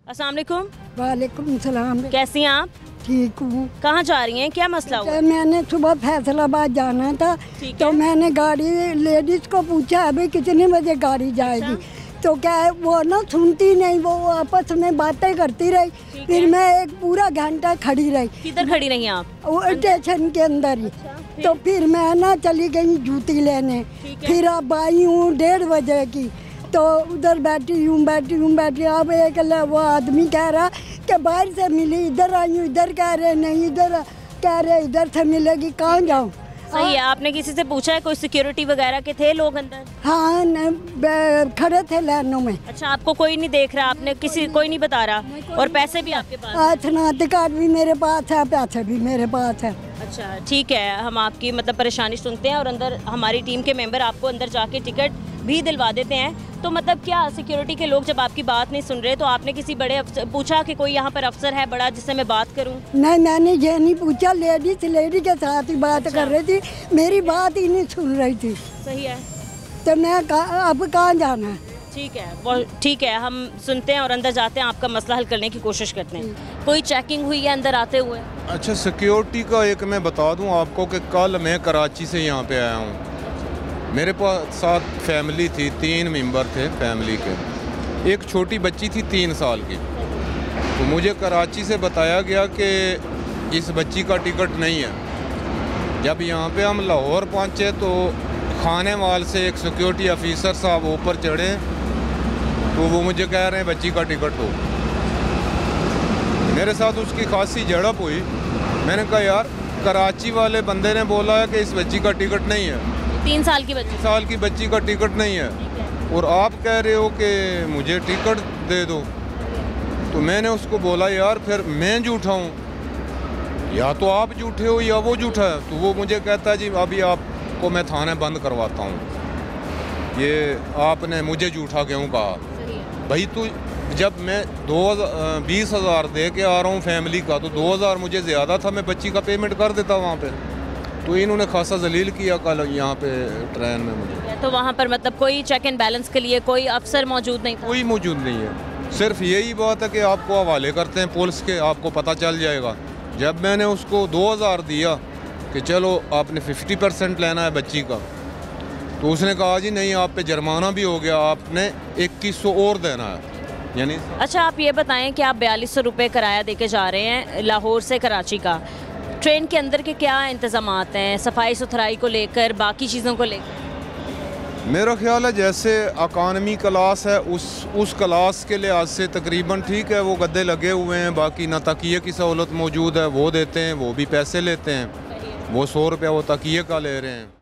अस्सलाम वालेकुम। वालेकुम सलाम। कैसी हैं आप? ठीक हूँ। कहाँ जा रही हैं, क्या मसला हुआ? मैंने सुबह फैसलाबाद जाना था, तो मैंने गाड़ी लेडीज को पूछा अभी कितने बजे गाड़ी जाएगी। तो क्या है वो ना सुनती नहीं, वो आपस में बातें करती रही। फिर मैं एक पूरा घंटा खड़ी रही। किधर खड़ी रही आप? वो स्टेशन के अंदर ही। तो फिर मैं ना चली गई जूती लेने। फिर अब आई हूँ 1:30 बजे की, तो उधर बैठी हूँ। अब एक वो आदमी कह रहा कि बाहर से मिली, इधर आई हूँ, इधर कह रहे नहीं, इधर कह रहे इधर से मिलेगी, कहाँ जाऊँ? सही है। आपने किसी से पूछा है, कोई सिक्योरिटी वगैरह के थे लोग अंदर? हाँ खड़े थे लाइनों में। अच्छा, आपको कोई नहीं देख रहा, आपने कोई नहीं बता रहा, और पैसे भी आपके पास? शनाख्ती कार्ड भी मेरे पास है, पैसे भी मेरे पास है। अच्छा ठीक है, हम आपकी मतलब परेशानी सुनते हैं और अंदर हमारी टीम के मेंबर आपको अंदर जाके टिकट भी दिलवा देते हैं। तो मतलब क्या सिक्योरिटी के लोग जब आपकी बात नहीं सुन रहे तो आपने किसी बड़े अफसर पूछा कि कोई यहाँ पर अफसर है बड़ा जिससे मैं बात करूँ? नहीं, मैंने ये नहीं पूछा। लेडी के साथ ही बात कर रही थी, मेरी बात ही नहीं सुन रही थी। सही है। तो मैं अब कहाँ जाना है? ठीक है, हम सुनते हैं और अंदर जाते हैं, आपका मसला हल करने की कोशिश करते हैं। कोई चेकिंग हुई है अंदर आते हुए? अच्छा, सिक्योरिटी का एक मैं बता दूं आपको कि कल मैं कराची से यहाँ पे आया हूँ। मेरे पास साथ फैमिली थी, 3 मेंबर थे फैमिली के। एक छोटी बच्ची थी 3 साल की। तो मुझे कराची से बताया गया कि इस बच्ची का टिकट नहीं है। जब यहाँ पे हम लाहौर पहुँचे तो खाने वाल से एक सिक्योरिटी ऑफिसर साहब ऊपर चढ़े, तो वो मुझे कह रहे हैं बच्ची का टिकट हो। मेरे साथ उसकी खासी झड़प हुई। मैंने कहा यार, कराची वाले बंदे ने बोला है कि इस बच्ची का टिकट नहीं है। 3 साल की बच्ची? 3 साल की बच्ची का टिकट नहीं है, और आप कह रहे हो कि मुझे टिकट दे दो। तो मैंने उसको बोला यार फिर मैं झूठा हूँ, या तो आप झूठे हो या वो झूठा है। तो वो मुझे कहता है जी अभी आपको मैं थाने बंद करवाता हूँ, ये आपने मुझे झूठा क्यों कहा? भाई तो जब मैं 20,000 दे के आ रहा हूँ फैमिली का, तो 2,000 मुझे ज़्यादा था, मैं बच्ची का पेमेंट कर देता वहाँ पे। तो इन्होंने खासा जलील किया कल यहाँ पे ट्रेन में मुझे। तो वहाँ पर मतलब कोई चेक एंड बैलेंस के लिए कोई अफसर मौजूद नहीं था? कोई मौजूद नहीं है। सिर्फ यही बात है कि आपको हवाले करते हैं पुलिस के, आपको पता चल जाएगा। जब मैंने उसको 2,000 दिया कि चलो आपने 50% लेना है बच्ची का, तो उसने कहा जी नहीं, आप पे जुर्माना भी हो गया, आपने 2100 और देना है। यानी अच्छा, आप ये बताएं कि आप 4200 रुपये किराया दे के जा रहे हैं लाहौर से कराची का। ट्रेन के अंदर के क्या इंतज़ामात हैं, सफाई सुथराई को लेकर, बाकी चीज़ों को लेकर? मेरा ख्याल है जैसे इकॉनमी क्लास है उस क्लास के लिहाज से तकरीबन ठीक है। वो गद्दे लगे हुए हैं, बाकी ना तकिए की सहूलत मौजूद है, वो देते हैं, वो भी पैसे लेते हैं। वो 100 रुपया वो तकिए का ले रहे हैं।